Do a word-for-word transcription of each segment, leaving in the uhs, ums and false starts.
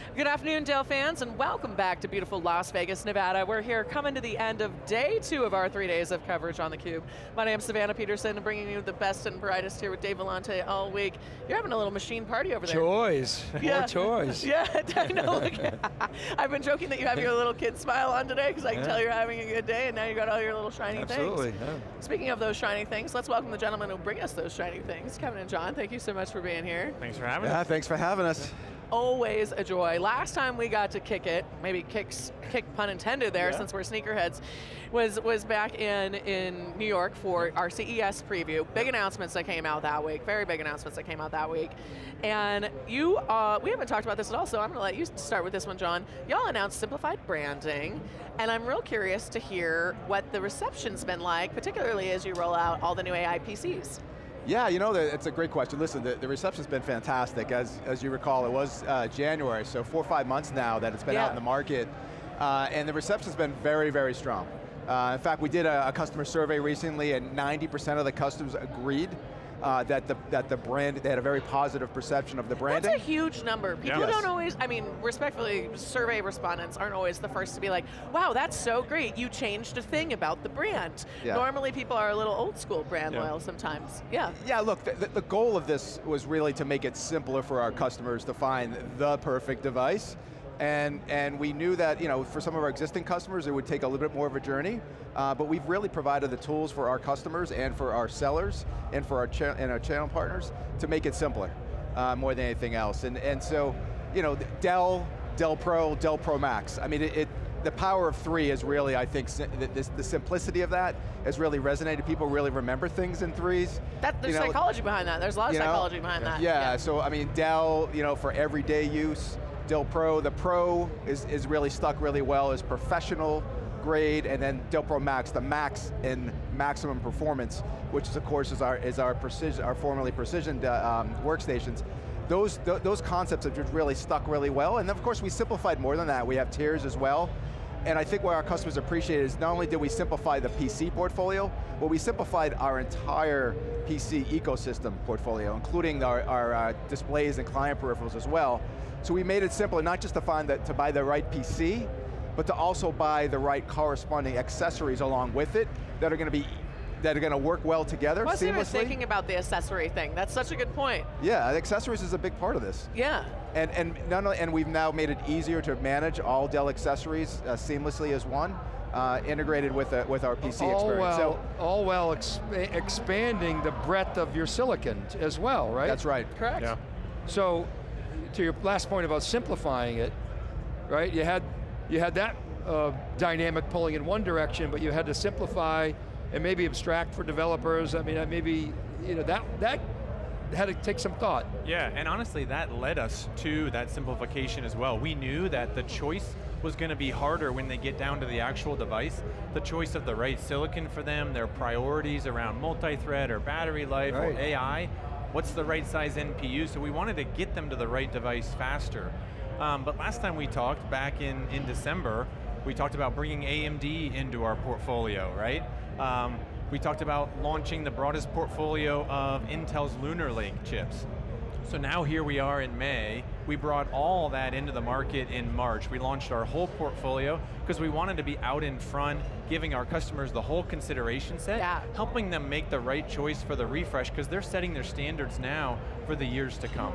Good afternoon, Dell fans, and welcome back to beautiful Las Vegas, Nevada. We're here coming to the end of day two of our three days of coverage on theCUBE. My name is Savannah Peterson, and bringing you the best and brightest here with Dave Vellante all week. You're having a little machine party over there. Toys, yeah. more toys. Yeah, I know, look. I've been joking that you have your little kid smile on today, because I can yeah. tell you're having a good day, and now you got all your little shiny Absolutely, things. Absolutely, yeah. Speaking of those shiny things, let's welcome the gentlemen who bring us those shiny things. Kevin and John, thank you so much for being here. Thanks for having yeah, us. thanks for having us. Always a joy. Last time we got to kick it, maybe kicks, kick pun intended there, yeah. since we're sneakerheads, was was back in, in New York for our C E S preview. Big announcements that came out that week, very big announcements that came out that week. And you, uh, we haven't talked about this at all, so I'm going to let you start with this one, John. Y'all announced simplified branding, and I'm real curious to hear what the reception's been like, particularly as you roll out all the new A I P Cs. Yeah, you know, it's a great question. Listen, the, the reception's been fantastic. As, as you recall, it was uh, January, so four or five months now that it's been yeah. out in the market, uh, and the reception's been very, very strong. Uh, in fact, we did a, a customer survey recently, and ninety percent of the customers agreed uh, that the that the brand, they had a very positive perception of the branding. That's a huge number. People yes. don't always, I mean, respectfully, survey respondents aren't always the first to be like, wow, that's so great, you changed a thing about the brand. Yeah. Normally people are a little old school brand yeah. loyal sometimes, yeah. Yeah, look, the, the goal of this was really to make it simpler for our customers to find the perfect device. And, and we knew that, you know, for some of our existing customers, it would take a little bit more of a journey, uh, but we've really provided the tools for our customers and for our sellers and for our, cha and our channel partners to make it simpler, uh, more than anything else. And, and so, you know, Dell, Dell Pro, Dell Pro Max, I mean, it, it, the power of three is really, I think, the, the simplicity of that has really resonated. People really remember things in threes. That, there's you know, psychology behind that. There's a lot of psychology know, behind yeah. that. Yeah, yeah, so I mean, Dell, you know, for everyday use, Dell Pro, the Pro is, is really stuck really well as professional grade, and then Dell Pro Max, the max in maximum performance, which is, of course is our, is our precision, our formerly precision uh, um, workstations. Those, th those concepts have just really stuck really well, and of course we simplified more than that. We have tiers as well, and I think what our customers appreciate is not only did we simplify the P C portfolio, but we simplified our entire P C ecosystem portfolio, including our, our uh, displays and client peripherals as well. So we made it simpler, not just to find that to buy the right P C, but to also buy the right corresponding accessories along with it that are going to be that are going to work well together. I wasn't seamlessly. even thinking about the accessory thing. That's such a good point. Yeah, the accessories is a big part of this. Yeah. And and not only, and we've now made it easier to manage all Dell accessories uh, seamlessly as one, uh, integrated with uh, with our P C all experience. Well, so, all well exp expanding the breadth of your silicon as well, right? That's right. Correct. Yeah. So, to your last point about simplifying it, right? You had you had that uh, dynamic pulling in one direction, but you had to simplify and maybe abstract for developers. I mean, maybe you know that that had to take some thought. Yeah, and honestly, that led us to that simplification as well. We knew that the choice was going to be harder when they get down to the actual device. The choice of the right silicon for them, their priorities around multi-thread or battery life right. or A I. What's the right size N P U? So we wanted to get them to the right device faster. Um, but last time we talked, back in, in December, we talked about bringing A M D into our portfolio, right? Um, we talked about launching the broadest portfolio of Intel's Lunar Lake chips. So now here we are in May. We brought all that into the market in March. We launched our whole portfolio because we wanted to be out in front, giving our customers the whole consideration set, yeah. helping them make the right choice for the refresh, because they're setting their standards now for the years to come.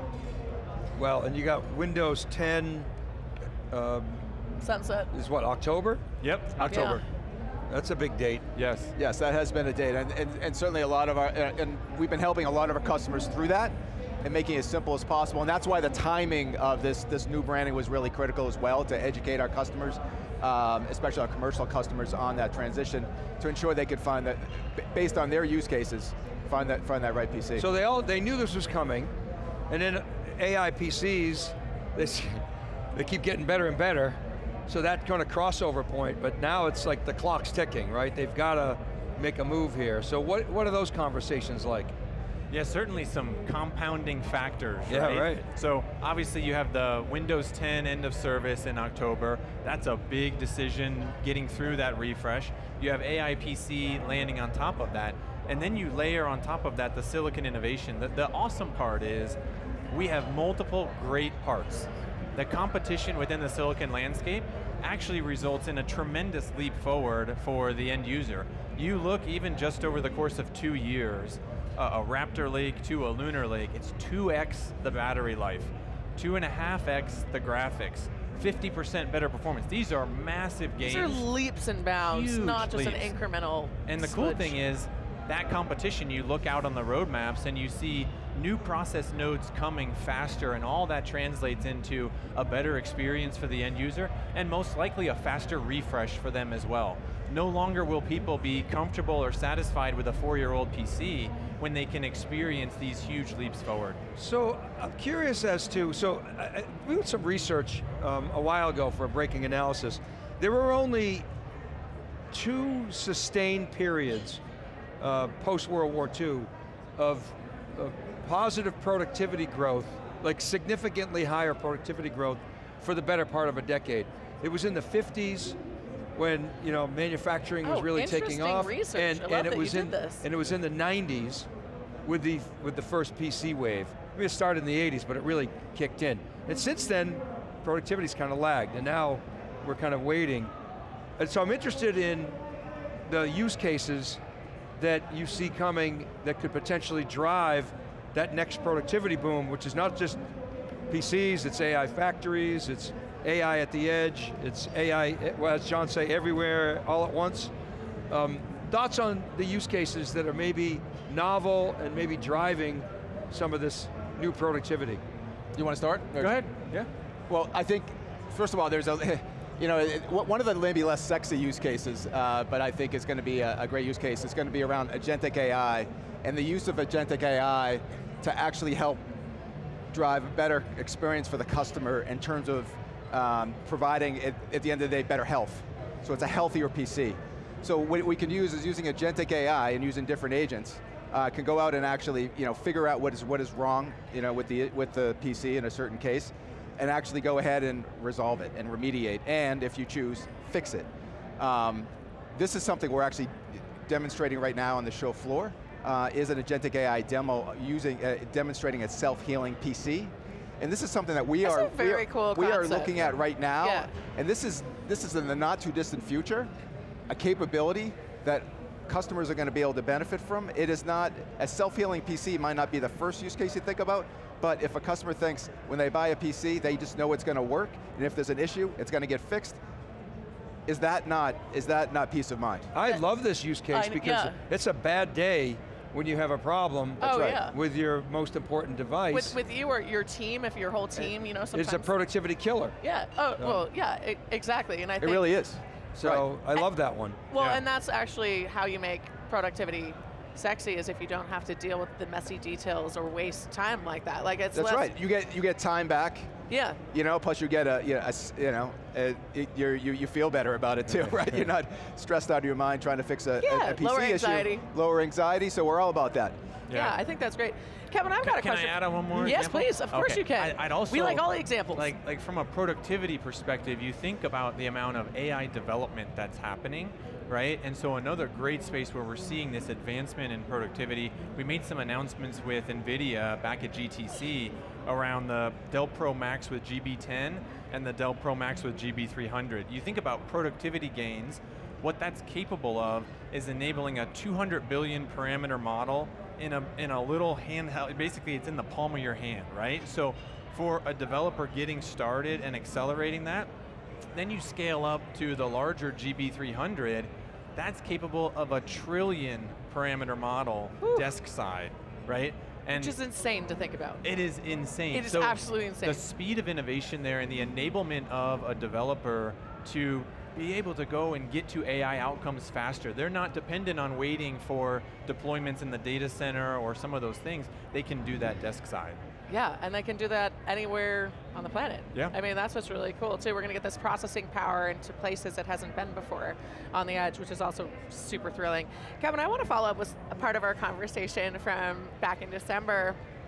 Well, and you got Windows ten, um, Sunset. is what, October? Yep, October. Yeah. That's a big date. Yes. Yes, that has been a date, and, and, and certainly a lot of our, uh, and we've been helping a lot of our customers through that, and making it as simple as possible, and that's why the timing of this, this new branding was really critical as well, to educate our customers, um, especially our commercial customers, on that transition, to ensure they could find that, based on their use cases, find that, find that right P C. So they all, they knew this was coming, and then A I P Cs, they, they keep getting better and better, so that kind of crossover point, but now it's like the clock's ticking, right? They've got to make a move here. So what, what are those conversations like? Yeah, certainly some compounding factors, yeah, right? right? So obviously you have the Windows ten end of service in October. That's a big decision, getting through that refresh. You have A I P C landing on top of that, and then you layer on top of that the silicon innovation. The, the awesome part is we have multiple great parts. the competition within the silicon landscape actually results in a tremendous leap forward for the end user. You look even just over the course of two years, uh, a Raptor Lake to a Lunar Lake, it's two X the battery life, two and a half X the graphics, fifty percent better performance. These are massive gains. These are leaps and bounds, Huge not just leaps. an incremental And the switch. cool thing is, that competition, you look out on the roadmaps and you see new process nodes coming faster, and all that translates into a better experience for the end user, and most likely a faster refresh for them as well. No longer will people be comfortable or satisfied with a four-year-old P C when they can experience these huge leaps forward. So I'm curious as to, so uh, we did some research um, a while ago for a breaking analysis. There were only two sustained periods uh, post-World War Two of, of positive productivity growth, like significantly higher productivity growth for the better part of a decade. It was in the fifties when you know manufacturing was Oh, really taking off, research. and I love and it that was you in did this. and it was in the nineties with the with the first P C wave. I mean, it started in the eighties, but it really kicked in. And since then, productivity's kind of lagged, and now we're kind of waiting. And so I'm interested in the use cases that you see coming that could potentially drive that next productivity boom, which is not just P Cs, it's A I factories, it's A I at the edge, it's A I, well, as John say, everywhere, all at once. Um, thoughts on the use cases that are maybe novel and maybe driving some of this new productivity? You want to start? Go ahead. Yeah. Well, I think, first of all, there's a, you know, it, one of the maybe less sexy use cases, uh, but I think is going to be a, a great use case, is going to be around Agentic A I, and the use of Agentic A I to actually help drive a better experience for the customer in terms of um, providing, at, at the end of the day, better health. So it's a healthier P C. So what we can use is using Agentic A I and using different agents, uh, can go out and actually, you know, figure out what is what is wrong, you know, with the with the P C in a certain case, and actually go ahead and resolve it and remediate, and if you choose, fix it. Um, this is something we're actually demonstrating right now on the show floor. Uh, is an Agentic A I demo using uh, demonstrating a self-healing P C, and this is something that we That's are a very we are, cool we are concept. looking at right now, Yeah. and this is this is in the not too distant future, a capability that customers are going to be able to benefit from. It is not, a self-healing P C might not be the first use case you think about, but if a customer thinks when they buy a P C, they just know it's going to work, and if there's an issue, it's going to get fixed, is that not, is that not peace of mind? I love this use case I- because yeah. it's a bad day when you have a problem Oh, right, yeah. with your most important device. With, with you or your team, if your whole team, you know, sometimes. It's a productivity killer. Yeah, oh, No. well, yeah, e- exactly, and I It think. really is. So I love that one. Well, Yeah. and that's actually how you make productivity sexy, is if you don't have to deal with the messy details or waste time like that. Like it's That's less, right, you get, you get time back, Yeah, you know, plus you get a, you know, a s- you, know a, it, you're, you you feel better about it too, right? You're not stressed out of your mind trying to fix a, Yeah, a, a P C lower issue. anxiety. Lower anxiety, so we're all about that. yeah, I think that's great. Kevin, I've got a Can I question. add on one more Yes, example? please, of course Okay. you can. I, I'd also, we like all the examples. Like, like from a productivity perspective, you think about the amount of A I development that's happening, right? And so another great space where we're seeing this advancement in productivity, we made some announcements with NVIDIA back at G T C around the Dell Pro Max with G B ten and the Dell Pro Max with G B three hundred. You think about productivity gains, what that's capable of is enabling a two hundred billion parameter model in a, in a little handheld, basically it's in the palm of your hand, right? So for a developer getting started and accelerating that, then you scale up to the larger G B three hundred, that's capable of a trillion parameter model Whew. desk side, right? And which is insane to think about. it is insane. It is So absolutely insane. The speed of innovation there and the enablement of a developer to be able to go and get to A I outcomes faster. They're not dependent on waiting for deployments in the data center or some of those things. They can do that desk side. Yeah, and they can do that anywhere on the planet. Yeah. I mean, that's what's really cool too. We're going to get this processing power into places it hasn't been before on the edge, which is also super thrilling. Kevin, I want to follow up with a part of our conversation from back in December.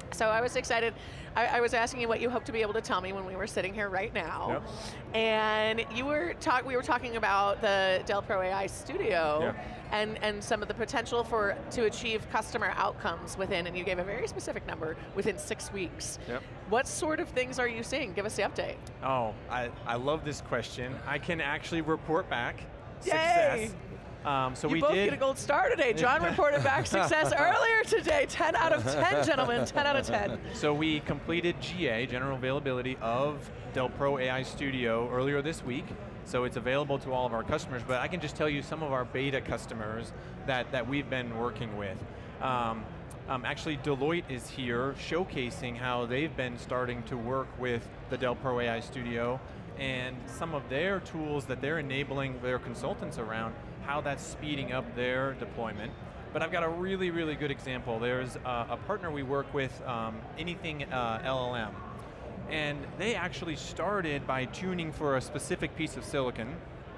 So I was excited. I, I was asking you what you hope to be able to tell me when we were sitting here right now. Yep. And you were talk, we were talking about the Dell Pro A I Studio Yep. and, and some of the potential for to achieve customer outcomes within, and you gave a very specific number, within six weeks. Yep. What sort of things are you seeing? Give us the update. Oh, I, I love this question. I can actually report back Yay! success. Um, so you we both did. get a gold star today. John reported back success earlier today. ten out of ten, gentlemen, ten out of ten. So we completed G A, general availability, of Dell Pro A I Studio earlier this week. So it's available to all of our customers, but I can just tell you some of our beta customers that, that we've been working with. Um, um, actually, Deloitte is here showcasing how they've been starting to work with the Dell Pro A I Studio and some of their tools that they're enabling their consultants around, how that's speeding up their deployment. But I've got a really, really good example. There's a, a partner we work with, um, Anything uh, L L M. And they actually started by tuning for a specific piece of silicon.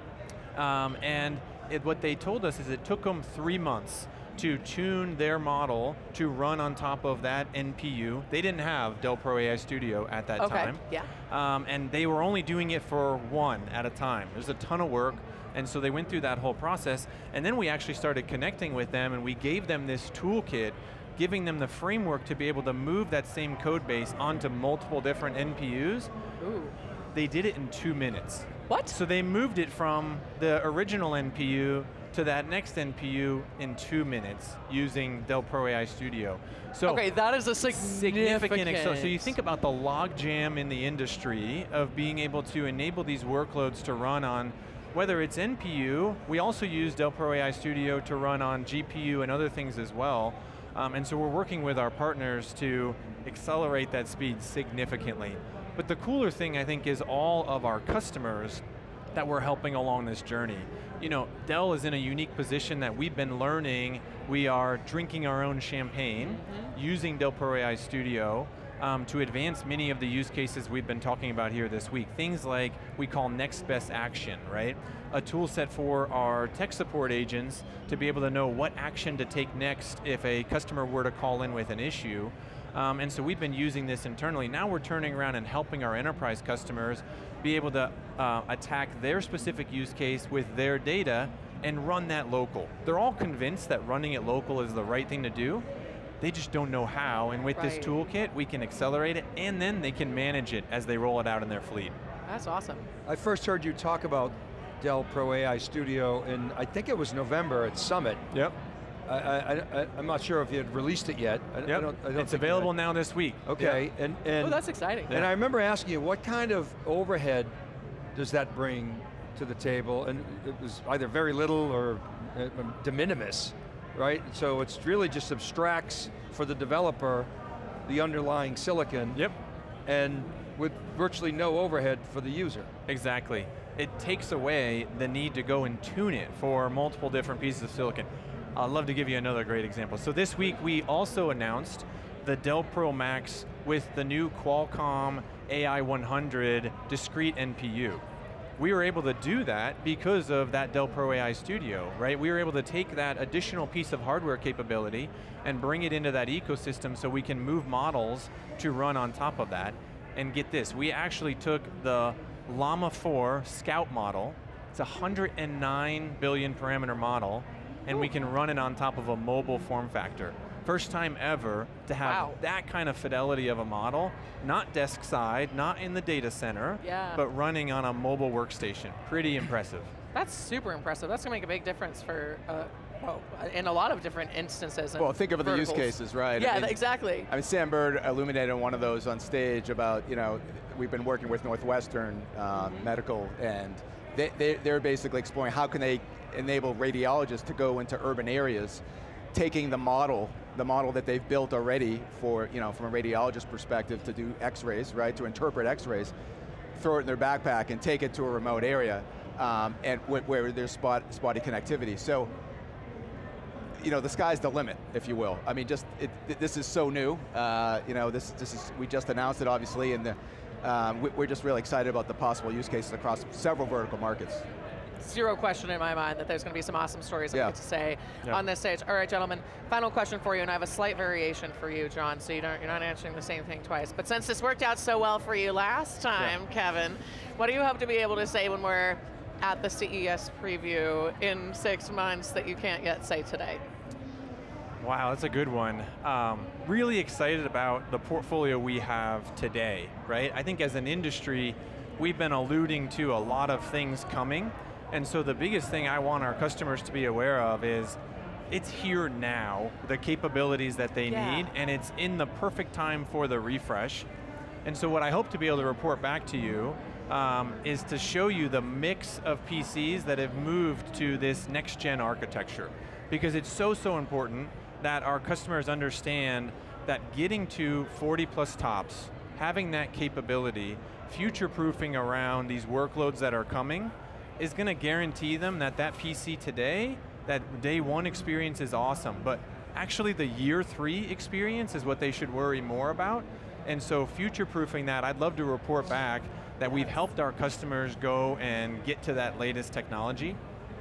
Um, and it, what they told us is it took them three months to tune their model to run on top of that N P U. They didn't have Dell Pro A I Studio at that okay. time. Yeah. Um, and they were only doing it for one at a time. There's a ton of work. And so they went through that whole process, and then we actually started connecting with them, and we gave them this toolkit, giving them the framework to be able to move that same code base onto multiple different N P Us. Ooh. They did it in two minutes. What? So they moved it from the original N P U to that next N P U in two minutes using Dell Pro A I Studio. So okay, that is a significant. significant so you think about the logjam in the industry of being able to enable these workloads to run on, whether it's N P U, we also use Dell Pro A I Studio to run on G P U and other things as well. Um, and so we're working with our partners to accelerate that speed significantly. But the cooler thing, I think, is all of our customers that we're helping along this journey. You know, Dell is in a unique position that we've been learning. We are drinking our own champagne, mm-hmm. using Dell Pro A I Studio, Um, to advance many of the use cases we've been talking about here this week. Things like we call next best action, right? A tool set for our tech support agents to be able to know what action to take next if a customer were to call in with an issue. Um, and so we've been using this internally. Now we're turning around and helping our enterprise customers be able to uh, attack their specific use case with their data and run that local. They're all convinced that running it local is the right thing to do. They just don't know how, and with right. this toolkit, we can accelerate it, and then they can manage it as they roll it out in their fleet. That's awesome. I first heard you talk about Dell Pro A I Studio in, I think it was November at Summit. Yep. I, I, I, I'm not sure if you had released it yet. I, yep. I don't, I don't it's think available now this week. Okay, yep. and, and, oh, that's exciting. and I remember asking you, what kind of overhead does that bring to the table? And it was either very little or uh, de minimis, right? So it's really just abstracts for the developer the underlying silicon. Yep. And with virtually no overhead for the user. Exactly. It takes away the need to go and tune it for multiple different pieces of silicon. I'd love to give you another great example. So this week we also announced the Dell Pro Max with the new Qualcomm A I one hundred discrete N P U. We were able to do that because of that Dell Pro A I Studio, right? We were able to take that additional piece of hardware capability and bring it into that ecosystem so we can move models to run on top of that. And get this, we actually took the Llama four Scout model, it's a one hundred nine billion parameter model, and we can run it on top of a mobile form factor. First time ever to have wow. that kind of fidelity of a model, not desk side, not in the data center, yeah. but running on a mobile workstation. Pretty impressive. That's super impressive. That's going to make a big difference for, uh, well, in a lot of different instances. And well, think of verticals. the use cases, right? Yeah, I mean, exactly. I mean, Sam Bird illuminated one of those on stage about, you know, we've been working with Northwestern uh, mm-hmm. Medical, and they, they, they're basically exploring how can they enable radiologists to go into urban areas, taking the model, the model that they've built already for, you know, from a radiologist perspective to do x-rays, right, to interpret x-rays, throw it in their backpack and take it to a remote area, um, and wh where there's spot, spotty connectivity. So, you know, the sky's the limit, if you will. I mean, just, it, this is so new. Uh, you know, this, this is, we just announced it, obviously, and the, um, we're just really excited about the possible use cases across several vertical markets. zero question in my mind that there's going to be some awesome stories that Yeah. we get to say Yeah. on this stage. All right, gentlemen, final question for you, and I have a slight variation for you, John, so you don't, you're not answering the same thing twice. But since this worked out so well for you last time, Yeah. Kevin, what do you hope to be able to say when we're at the C E S preview in six months that you can't yet say today? Wow, that's a good one. Um, really excited about the portfolio we have today, right? I think as an industry, we've been alluding to a lot of things coming, and so the biggest thing I want our customers to be aware of is it's here now, the capabilities that they Yeah. need, and it's in the perfect time for the refresh. And so what I hope to be able to report back to you um, is to show you the mix of P Cs that have moved to this next gen architecture. Because it's so, so important that our customers understand that getting to forty plus tops, having that capability, future-proofing around these workloads that are coming, is going to guarantee them that that P C today, that day one experience is awesome, but actually the year three experience is what they should worry more about. And so future-proofing that, I'd love to report back that we've helped our customers go and get to that latest technology.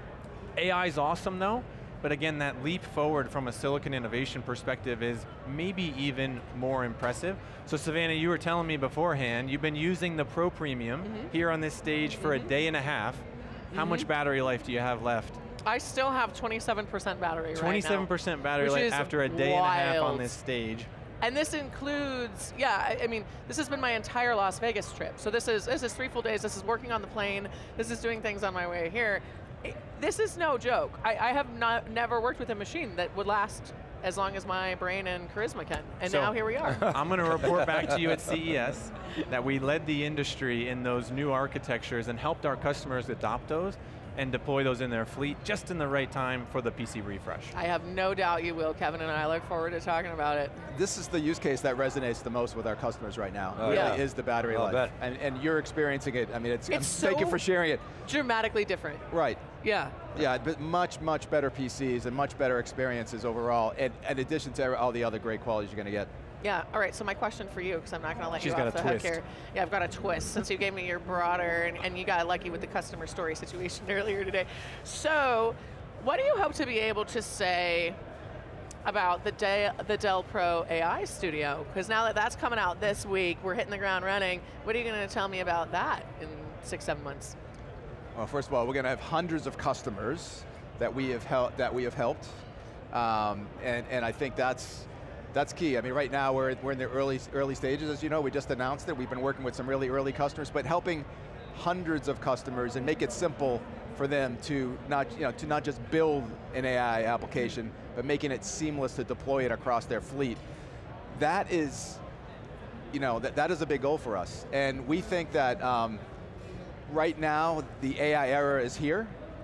A I is awesome though, but again, that leap forward from a silicon innovation perspective is maybe even more impressive. So Savannah, you were telling me beforehand, you've been using the Pro Premium mm-hmm. here on this stage for mm-hmm. a day and a half. How mm-hmm. much battery life do you have left? I still have twenty-seven percent battery right now. twenty-seven percent battery life after a day wild. and a half on this stage. And this includes, yeah, I, I mean, this has been my entire Las Vegas trip. So this is, this is three full days, this is working on the plane, this is doing things on my way here. It, this is no joke. I, I have not never worked with a machine that would last as long as my brain and charisma can, and so, now here we are. I'm going to report back to you at C E S that we led the industry in those new architectures and helped our customers adopt those and deploy those in their fleet just in the right time for the P C refresh. I have no doubt you will, Kevin, and I look forward to talking about it. This is the use case that resonates the most with our customers right now. Oh, really yeah. is the battery I'll life. bet. And, and you're experiencing it. I mean, it's, it's so thank you for sharing it. Dramatically different. Right. Yeah. Yeah, but much, much better P Cs and much better experiences overall, and in addition to all the other great qualities you're going to get. Yeah, all right, so my question for you, because I'm not going to let She's you got off a the hook twist. here. Yeah, I've got a twist, since you gave me your broader, and, and you got lucky with the customer story situation earlier today. So, what do you hope to be able to say about the, day, the Dell Pro A I Studio? Because now that that's coming out this week, we're hitting the ground running. What are you going to tell me about that in six, seven months? Well, first of all, we're going to have hundreds of customers that we have helped. That we have helped, um, and and I think that's that's key. I mean, right now we're we're in the early early stages, as you know. We just announced it. We've been working with some really early customers, but helping hundreds of customers and make it simple for them to not you know to not just build an A I application, but making it seamless to deploy it across their fleet. That is, you know, that that is a big goal for us, and we think that. Um, Right now, the A I era is here.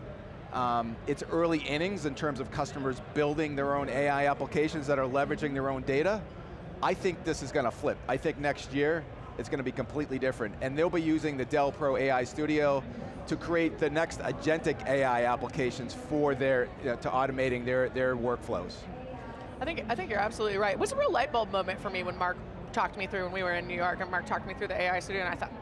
Um, it's early innings in terms of customers building their own A I applications that are leveraging their own data. I think this is going to flip. I think next year, it's going to be completely different. And they'll be using the Dell Pro A I Studio to create the next agentic A I applications for their, you know, to automating their, their workflows. I think, I think you're absolutely right. It was a real light bulb moment for me when Mark talked me through, when we were in New York, and Mark talked me through the A I Studio, and I thought,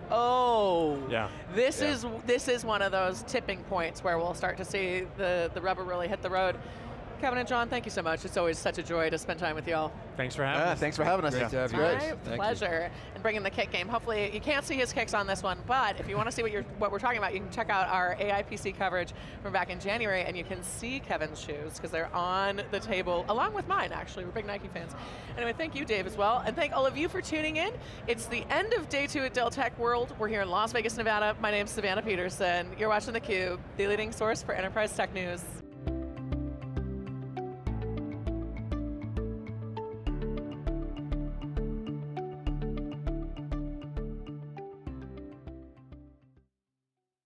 oh, yeah. this yeah. is this is one of those tipping points where we'll start to see the, the rubber really hit the road. Kevin and John, thank you so much. It's always such a joy to spend time with y'all. Thanks for having Yeah, us. thanks for having us. Great to have you My guys. Thank pleasure. you. And bringing the kick game. Hopefully, you can't see his kicks on this one, but if you want to see what, you're, what we're talking about, you can check out our A I P C coverage from back in January, and you can see Kevin's shoes, because they're on the table, along with mine, actually. We're big Nike fans. Anyway, thank you, Dave, as well. And thank all of you for tuning in. It's the end of day two at Dell Tech World. We're here in Las Vegas, Nevada. My name's Savannah Peterson. You're watching theCUBE, the leading source for enterprise tech news.